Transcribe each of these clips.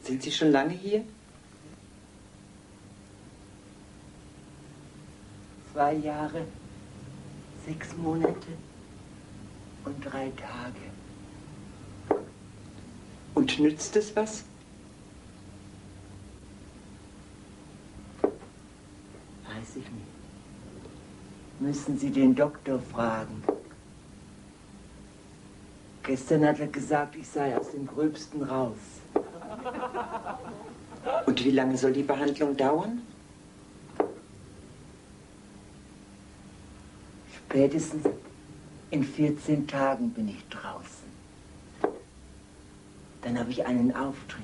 Sind Sie schon lange hier? 2 Jahre, 6 Monate und 3 Tage. Und nützt es was? Weiß ich nicht. Müssen Sie den Doktor fragen. Gestern hat er gesagt, ich sei aus dem Gröbsten raus. Und wie lange soll die Behandlung dauern? Spätestens in 14 Tagen bin ich draußen. Dann habe ich einen Auftritt.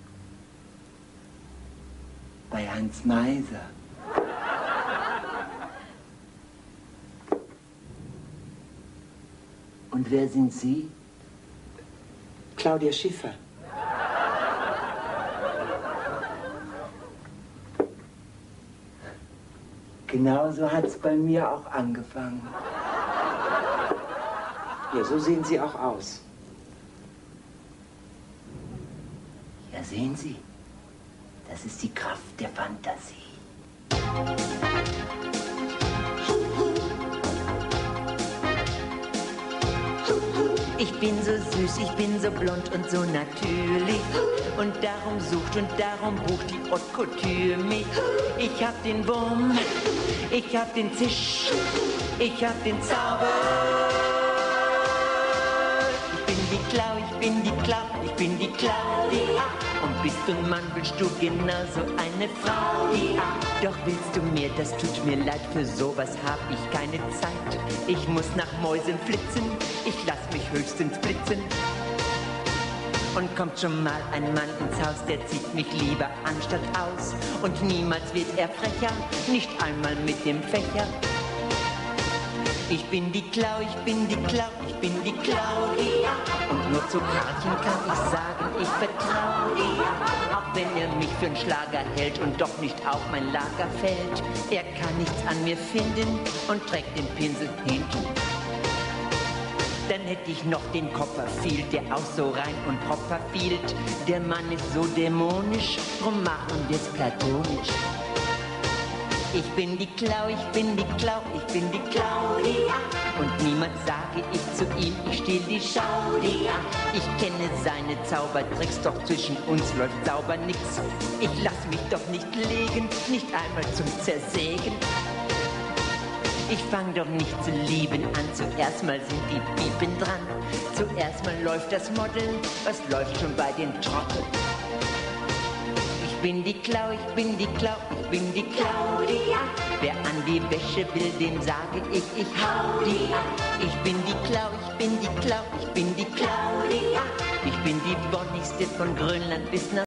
Bei Hans Meiser. Und wer sind Sie? Claudia Schiffer. Genauso hat es bei mir auch angefangen. Ja, so sehen Sie auch aus. Ja, sehen Sie, das ist die Kraft der Fantasie. Ich bin so süß, ich bin so blond und so natürlich. Und darum sucht und darum bucht die Haute Couture mich. Ich hab den Wurm, ich hab den Zisch, ich hab den Zauber. Ich bin die Klau, ich bin die Klau, ich bin die Claudia. Und bist du ein Mann, willst du genauso eine Frau? Ja. Doch willst du mir, das tut mir leid, für sowas hab ich keine Zeit. Ich muss nach Mäusen flitzen, ich lass mich höchstens blitzen. Und kommt schon mal ein Mann ins Haus, der zieht mich lieber an statt aus. Und niemals wird er frecher, nicht einmal mit dem Fächer. Ich bin die Klau, ich bin die Klau, ich bin die Claudia. Und nur zu Karlchen kann ich sagen, ich vertraue ihr. Auch wenn er mich für einen Schlager hält und doch nicht auf mein Lager fällt. Er kann nichts an mir finden und trägt den Pinsel hinten. Dann hätte ich noch den Copperfield, der auch so rein und proper fielt. Der Mann ist so dämonisch, drum machen wir's platonisch. Ich bin die Klau, ich bin die Klau, ich bin die Claudia. Und niemand sage ich zu ihm, ich stehl die Schaudia. Ich kenne seine Zaubertricks, doch zwischen uns läuft sauber nix. Ich lass mich doch nicht legen, nicht einmal zum Zersägen. Ich fang doch nicht zu lieben an, zuerst mal sind die Piepen dran. Zuerst mal läuft das Modeln, was läuft schon bei den Trotteln? Ich bin die Klau, ich bin die Klau, ich bin die Claudia. Wer an die Wäsche will, dem sage ich hau die ab. Ich bin die Klau, ich bin die Klau, ich bin die Claudia. Ich bin die Bonnigste von Grönland bis nach